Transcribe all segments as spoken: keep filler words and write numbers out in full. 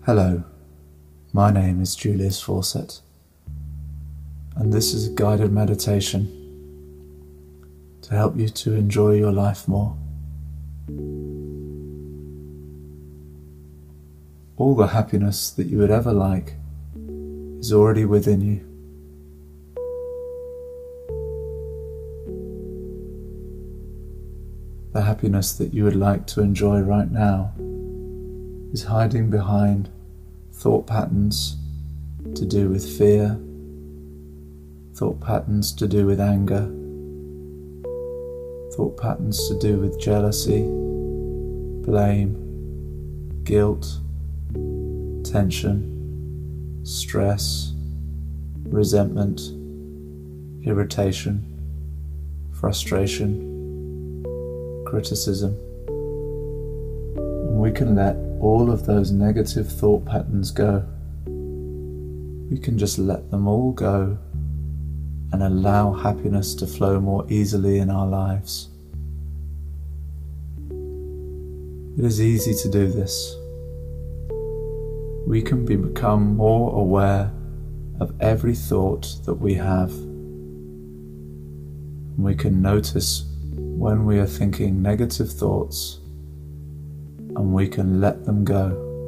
Hello, my name is Julius Fawcett, and this is a guided meditation to help you to enjoy your life more. All the happiness that you would ever like is already within you. The happiness that you would like to enjoy right now is hiding behind thought patterns to do with fear, thought patterns to do with anger, thought patterns to do with jealousy, blame, guilt, tension, stress, resentment, irritation, frustration, criticism. And we can let all of those negative thought patterns go. We can just let them all go and allow happiness to flow more easily in our lives. It is easy to do this. We can be, become more aware of every thought that we have. And we can notice when we are thinking negative thoughts, and we can let them go.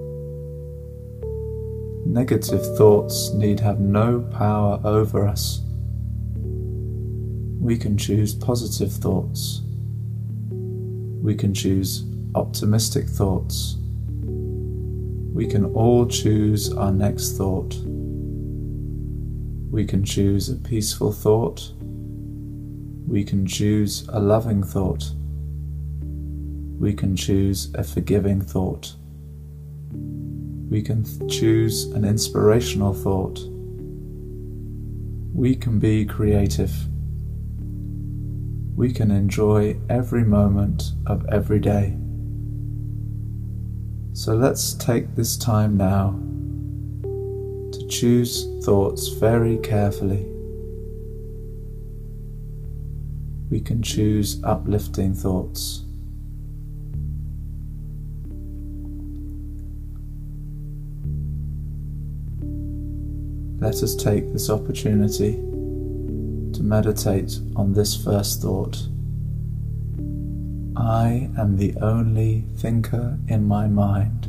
Negative thoughts need have no power over us. We can choose positive thoughts. We can choose optimistic thoughts. We can all choose our next thought. We can choose a peaceful thought. We can choose a loving thought. We can choose a forgiving thought. We can th- choose an inspirational thought. We can be creative. We can enjoy every moment of every day. So let's take this time now to choose thoughts very carefully. We can choose uplifting thoughts. Let us take this opportunity to meditate on this first thought. I am the only thinker in my mind.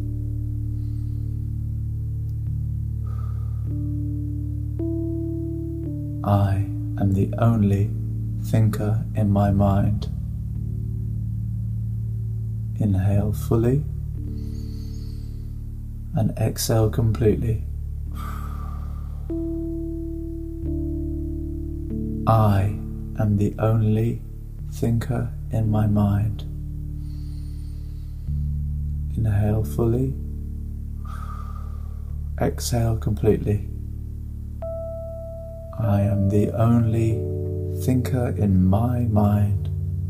I am the only thinker in my mind. Inhale fully and exhale completely. I am the only thinker in my mind. Inhale fully. Exhale completely. I am the only thinker in my mind.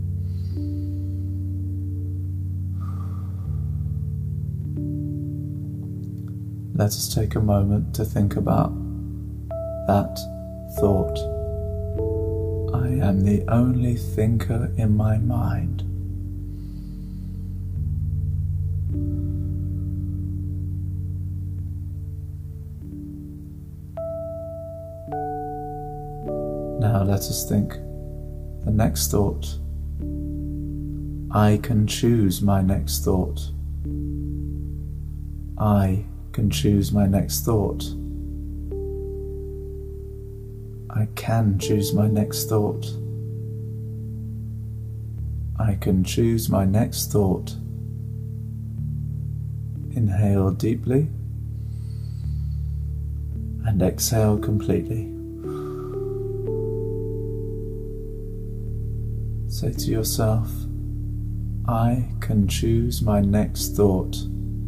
Let us take a moment to think about that thought. I am the only thinker in my mind. Now let us think the next thought. I can choose my next thought. I can choose my next thought. I can choose my next thought. I can choose my next thought. Inhale deeply and exhale completely. Say to yourself, I can choose my next thought.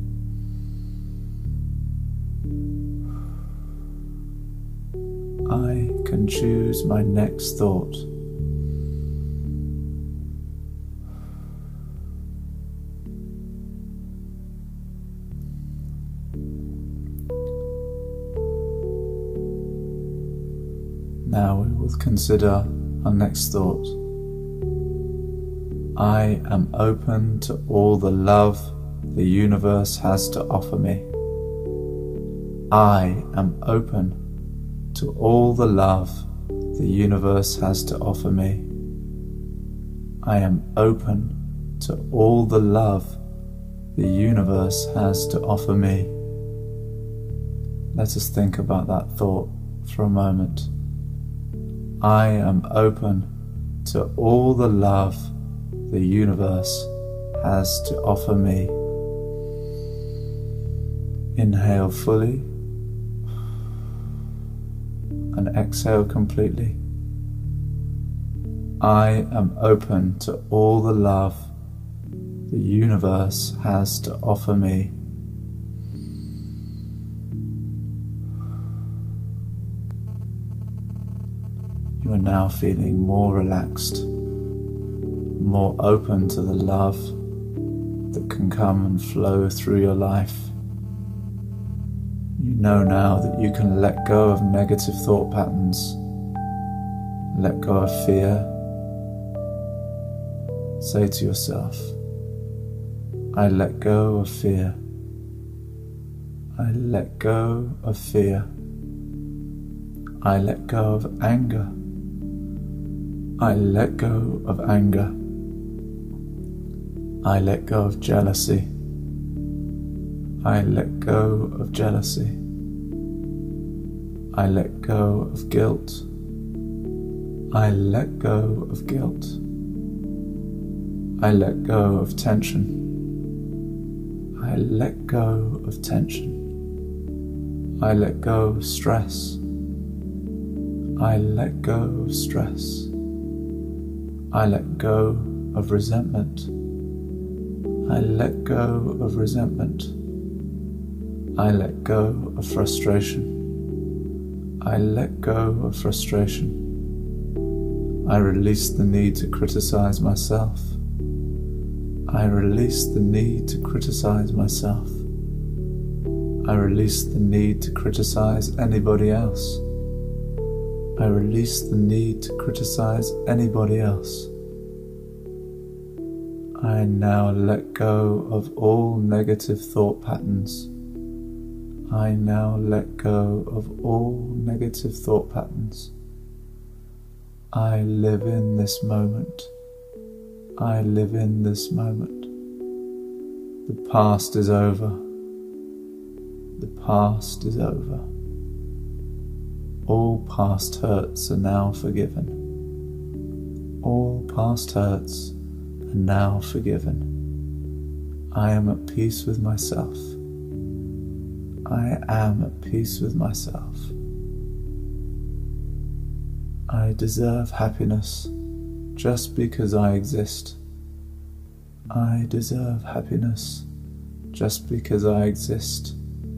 I can choose my next thought. Now we will consider our next thought. I am open to all the love the universe has to offer me. I am open to all the love the universe has to offer me. I am open to all the love the universe has to offer me. Let us think about that thought for a moment. I am open to all the love the universe has to offer me. Inhale fully and exhale completely. I am open to all the love the universe has to offer me. You are now feeling more relaxed, more open to the love that can come and flow through your life. You know now that you can let go of negative thought patterns, let go of fear. Say to yourself, I let go of fear. I let go of fear. I let go of anger. I let go of anger. I let go of jealousy. I let go of jealousy. I let go of guilt. I let go of guilt. I let go of tension. I let go of tension. I let go of stress. I let go of stress. I let go of resentment. I let go of resentment. I let go of frustration. I let go of frustration. I release the need to criticize myself. I release the need to criticize myself. I release the need to criticize anybody else. I release the need to criticize anybody else. I now let go of all negative thought patterns. I now let go of all negative thought patterns. I live in this moment. I live in this moment. The past is over. The past is over. All past hurts are now forgiven. All past hurts are now forgiven. I am at peace with myself. I am at peace with myself. I deserve happiness just because I exist. I deserve happiness just because I exist.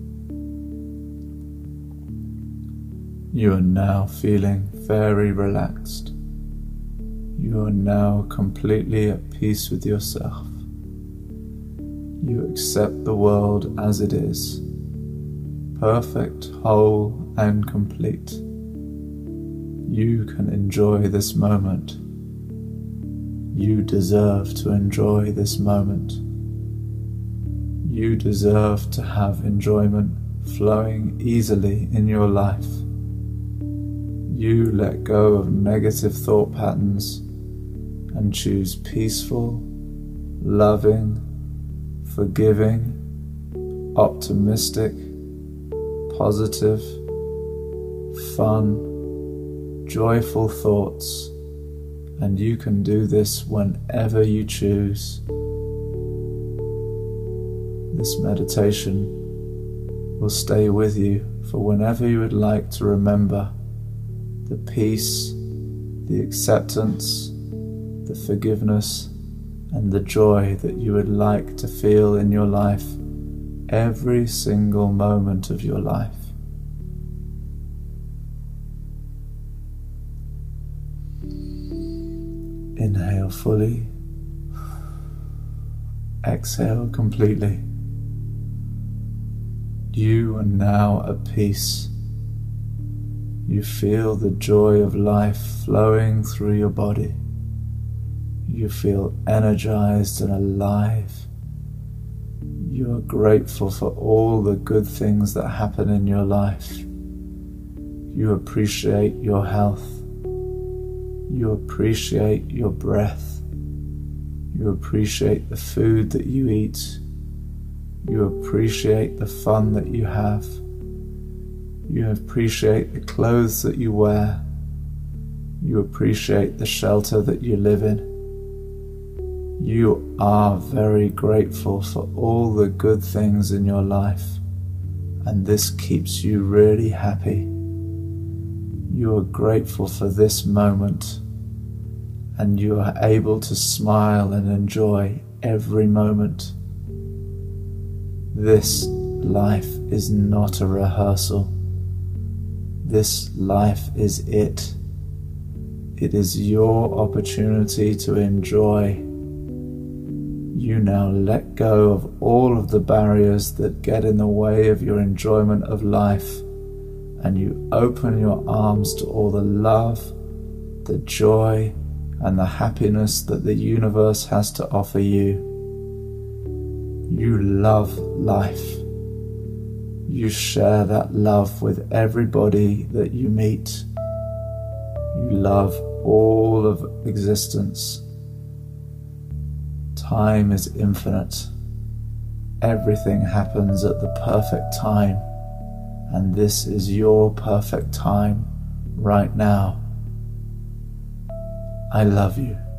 You are now feeling very relaxed. You are now completely at peace with yourself. You accept the world as it is, perfect, whole, and complete. You can enjoy this moment. You deserve to enjoy this moment. You deserve to have enjoyment flowing easily in your life. You let go of negative thought patterns and choose peaceful, loving, forgiving, optimistic, positive, fun, joyful thoughts, and you can do this whenever you choose. This meditation will stay with you for whenever you would like to remember the peace, the acceptance, the forgiveness, and the joy that you would like to feel in your life every single moment of your life. Inhale fully, exhale completely. You are now at peace. You feel the joy of life flowing through your body. You feel energized and alive. You are grateful for all the good things that happen in your life. You appreciate your health. You appreciate your breath. You appreciate the food that you eat. You appreciate the fun that you have. You appreciate the clothes that you wear. You appreciate the shelter that you live in. You are very grateful for all the good things in your life, and this keeps you really happy. You are grateful for this moment, and you are able to smile and enjoy every moment. This life is not a rehearsal. This life is it. It is your opportunity to enjoy. You now let go of all of the barriers that get in the way of your enjoyment of life, and you open your arms to all the love, the joy, and the happiness that the universe has to offer you. You love life. You share that love with everybody that you meet. You love all of existence. Time is infinite. Everything happens at the perfect time, and this is your perfect time right now. I love you.